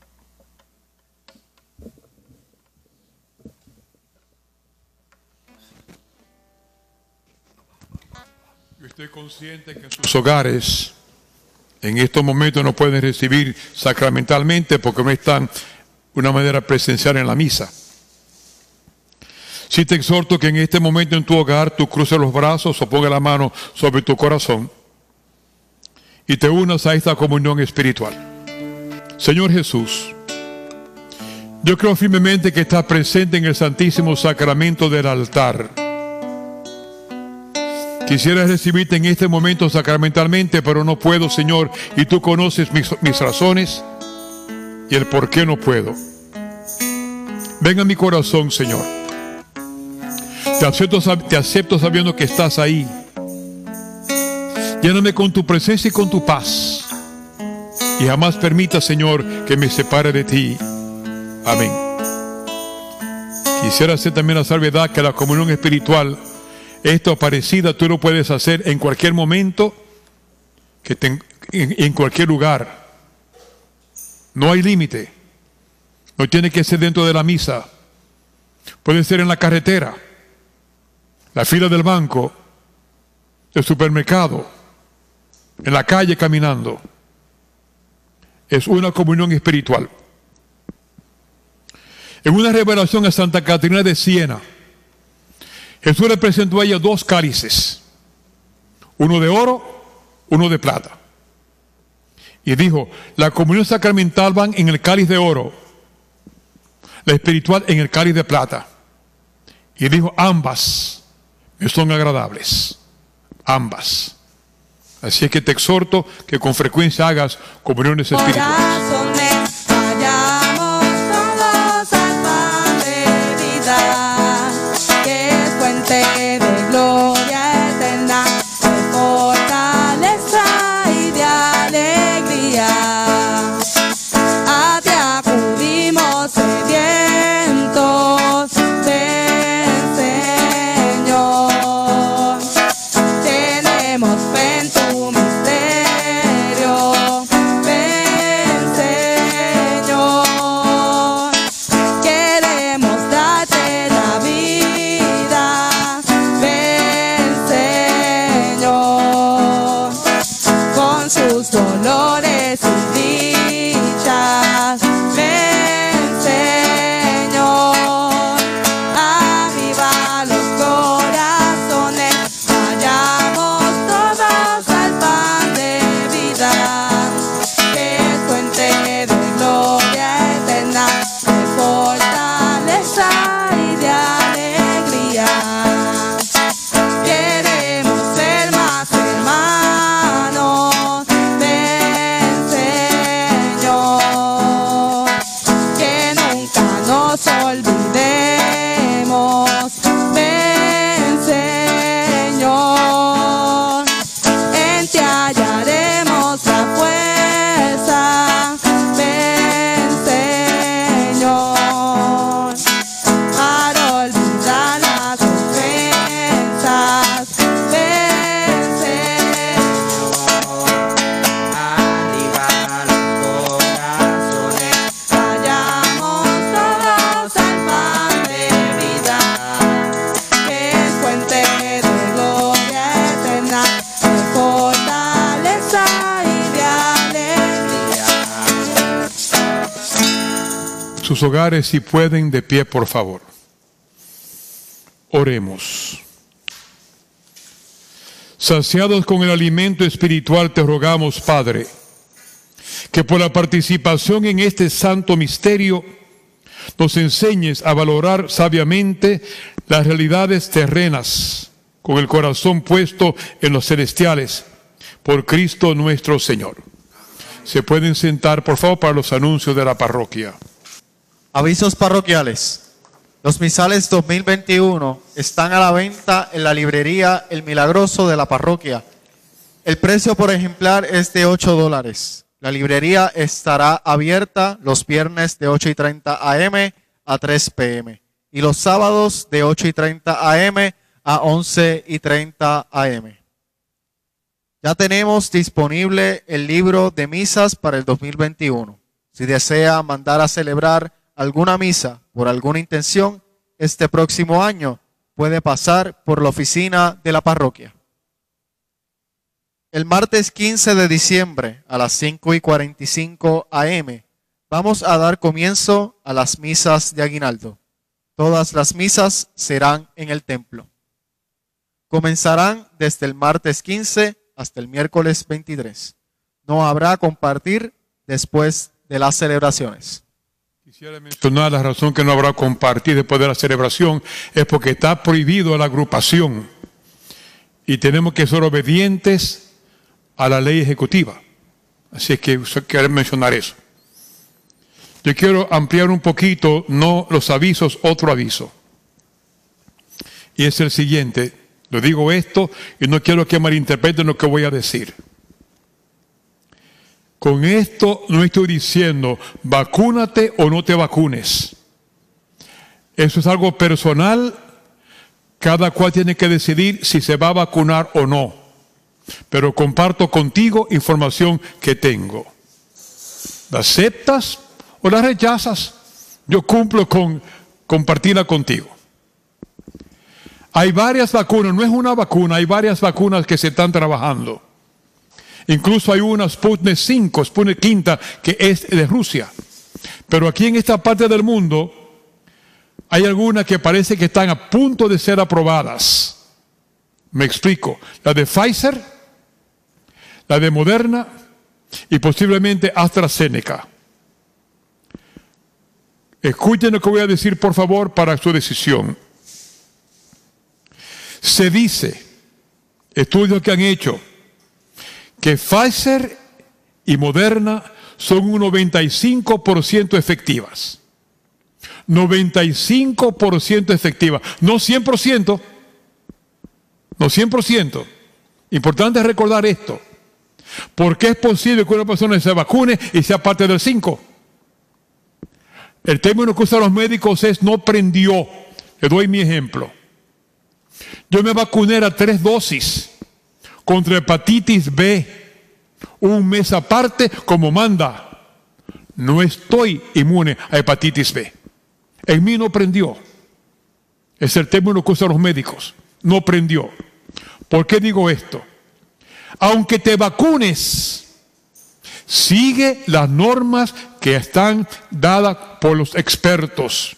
Yo estoy consciente que en sus hogares en estos momentos no pueden recibir sacramentalmente porque no están de una manera presencial en la misa. Sí te exhorto que en este momento en tu hogar tú cruces los brazos o ponga la mano sobre tu corazón y te unas a esta comunión espiritual. Señor Jesús, yo creo firmemente que estás presente en el Santísimo Sacramento del altar. Quisiera recibirte en este momento sacramentalmente, pero no puedo, Señor, y tú conoces mis razones y el por qué no puedo. Ven a mi corazón, Señor. Te acepto sabiendo que estás ahí. Lléname con tu presencia y con tu paz. Y jamás permita, Señor, que me separe de ti. Amén. Quisiera hacer también la salvedad que la comunión espiritual, esto parecida, tú lo puedes hacer en cualquier momento, en cualquier lugar. No hay límite. No tiene que ser dentro de la misa. Puede ser en la carretera, la fila del banco, el supermercado, en la calle caminando. Es una comunión espiritual. En una revelación a Santa Catarina de Siena, Jesús le presentó a ella dos cálices, uno de oro, uno de plata. Y dijo, la comunión sacramental van en el cáliz de oro, la espiritual en el cáliz de plata. Y dijo, ambas me son agradables, ambas. Así es que te exhorto que con frecuencia hagas comuniones espirituales. sus hogares si pueden, de pie, por favor. Oremos. Saciados con el alimento espiritual, te rogamos, Padre, que por la participación en este santo misterio nos enseñes a valorar sabiamente las realidades terrenas, con el corazón puesto en los celestiales, por Cristo nuestro Señor. Se pueden sentar, por favor, para los anuncios de la parroquia. Avisos parroquiales. Los misales 2021 están a la venta en la librería El Milagroso de la parroquia. El precio por ejemplar es de $8. La librería estará abierta los viernes de 8:30 a.m. a 3 p.m. y los sábados de 8:30 a.m. a 11:30 a.m. Ya tenemos disponible el libro de misas para el 2021. Si desea mandar a celebrar alguna misa por alguna intención este próximo año, puede pasar por la oficina de la parroquia. El martes 15 de diciembre a las 5:45 a.m. vamos a dar comienzo a las misas de aguinaldo. Todas las misas serán en el templo. Comenzarán desde el martes 15 hasta el miércoles 23. No habrá compartir después de las celebraciones. Quisiera mencionar la razón que no habrá compartir después de la celebración es porque está prohibido la agrupación y tenemos que ser obedientes a la ley ejecutiva. Así es que quiero mencionar eso. Yo quiero ampliar un poquito, no los avisos, otro aviso. Y es el siguiente. Le digo esto y no quiero que malinterpreten lo que voy a decir. Con esto no estoy diciendo vacúnate o no te vacunes. Eso es algo personal. Cada cual tiene que decidir si se va a vacunar o no. Pero comparto contigo información que tengo. ¿La aceptas o la rechazas? Yo cumplo con compartirla contigo. Hay varias vacunas, no es una vacuna, hay varias vacunas que se están trabajando. Incluso hay una Sputnik 5, Sputnik 5, que es de Rusia. Pero aquí en esta parte del mundo hay algunas que parece que están a punto de ser aprobadas. Me explico. La de Pfizer, la de Moderna y posiblemente AstraZeneca. Escuchen lo que voy a decir, por favor, para su decisión. Se dice, estudios que han hecho, que Pfizer y Moderna son un 95% efectivas. 95% efectivas. No 100%. No 100%. Importante recordar esto. ¿Por qué es posible que una persona se vacune y sea parte del 5%? El término que usan los médicos es no prendió. Le doy mi ejemplo. Yo me vacuné a 3 dosis contra hepatitis B, un mes aparte como manda. No estoy inmune a hepatitis B. En mí no prendió. Es el término que usan los médicos. No prendió. ¿Por qué digo esto? Aunque te vacunes, sigue las normas que están dadas por los expertos.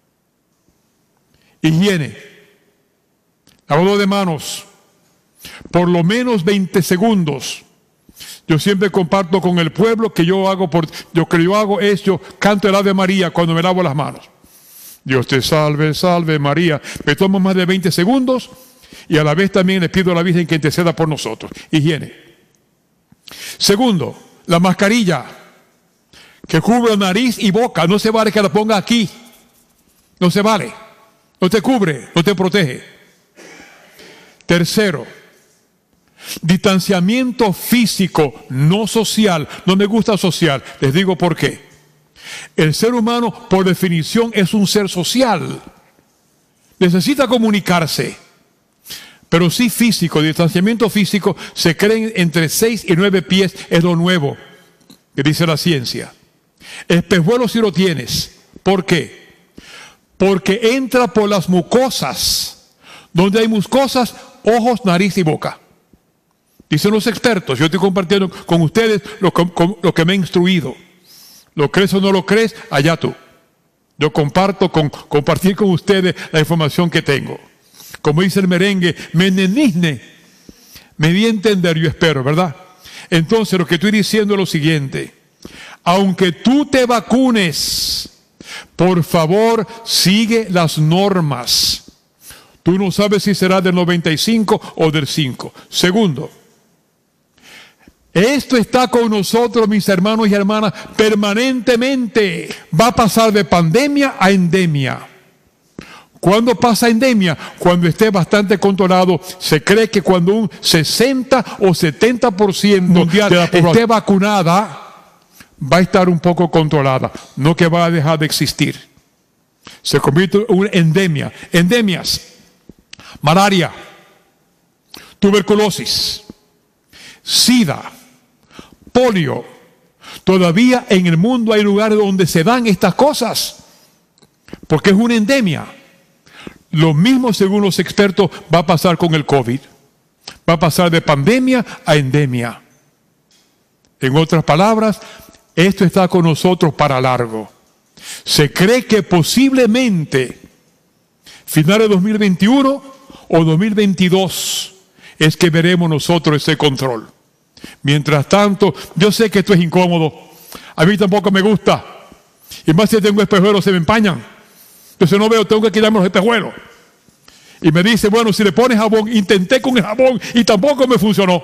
Higiene, lavado de manos, por lo menos 20 segundos. Yo siempre comparto con el pueblo que yo canto el Ave María cuando me lavo las manos. Dios te salve, salve María. Me tomo más de 20 segundos y a la vez también le pido a la Virgen que interceda por nosotros. Higiene. Segundo, la mascarilla que cubre nariz y boca. No se vale que la ponga aquí. No se vale. No te cubre, no te protege. Tercero, distanciamiento físico, no social. No me gusta social. Les digo por qué. El ser humano, por definición, es un ser social. Necesita comunicarse. Pero sí físico, distanciamiento físico, se creen entre 6 y 9 pies, es lo nuevo, que dice la ciencia. Espejuelo si lo tienes. ¿Por qué? Porque entra por las mucosas. Donde hay mucosas, ojos, nariz y boca. Dicen los expertos. Yo estoy compartiendo con ustedes lo que me he instruido. ¿Lo crees o no lo crees? Allá tú. Yo compartir con ustedes la información que tengo. Como dice el merengue, menenizne. Me di a entender, yo espero, ¿verdad? Entonces lo que estoy diciendo es lo siguiente. Aunque tú te vacunes, por favor, sigue las normas. Tú no sabes si será del 95 o del 5. Segundo, esto está con nosotros, mis hermanos y hermanas, permanentemente. Va a pasar de pandemia a endemia. ¿Cuándo pasa endemia? Cuando esté bastante controlado. Se cree que cuando un 60 o 70% mundial de la población esté vacunada, va a estar un poco controlada. No que va a dejar de existir. Se convierte en una endemia. Endemias. Malaria. Tuberculosis. SIDA. Polio. Todavía en el mundo hay lugares donde se dan estas cosas. Porque es una endemia. Lo mismo, según los expertos, va a pasar con el COVID. Va a pasar de pandemia a endemia. En otras palabras, esto está con nosotros para largo. Se cree que posiblemente finales de 2021 o 2022 es que veremos nosotros ese control. Mientras tanto, yo sé que esto es incómodo. A mí tampoco me gusta. Y más si tengo espejuelos, se me empañan. Entonces no veo, tengo que quitarme los espejuelos. Y me dice, bueno, si le pones jabón, intenté con el jabón y tampoco me funcionó.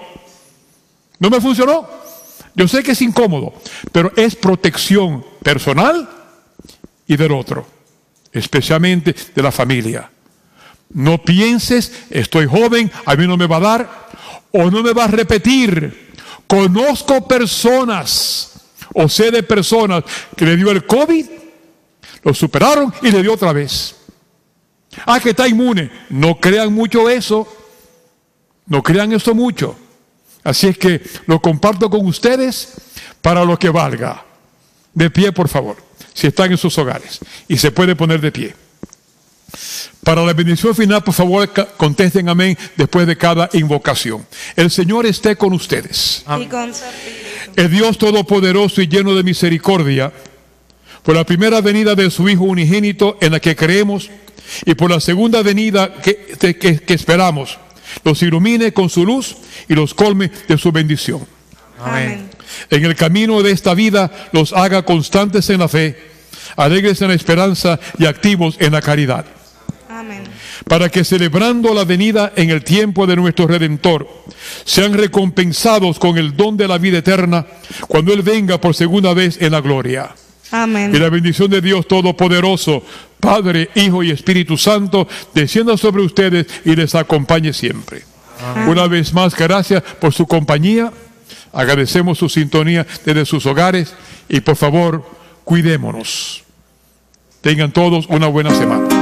¿No me funcionó? Yo sé que es incómodo, pero es protección personal y del otro, especialmente de la familia. No pienses, estoy joven, a mí no me va a dar o no me va a repetir. Conozco personas o sé de personas que le dio el COVID, lo superaron y le dio otra vez. Ah, que está inmune. No crean mucho eso. No crean eso mucho. Así es que lo comparto con ustedes para lo que valga. De pie, por favor, si están en sus hogares. Y se puede poner de pie. Para la bendición final, por favor, contesten amén después de cada invocación. El Señor esté con ustedes. Y con su espíritu. El Dios Todopoderoso y lleno de misericordia, por la primera venida de su Hijo unigénito en la que creemos y por la segunda venida que esperamos, los ilumine con su luz y los colme de su bendición. Amén. En el camino de esta vida los haga constantes en la fe, alegres en la esperanza y activos en la caridad. Amén. Para que celebrando la venida en el tiempo de nuestro Redentor, sean recompensados con el don de la vida eterna cuando Él venga por segunda vez en la gloria. Amén. Y la bendición de Dios Todopoderoso, Padre, Hijo y Espíritu Santo, descienda sobre ustedes y les acompañe siempre. Amén. Una vez más, gracias por su compañía. Agradecemos su sintonía desde sus hogares y por favor, cuidémonos. Tengan todos una buena semana.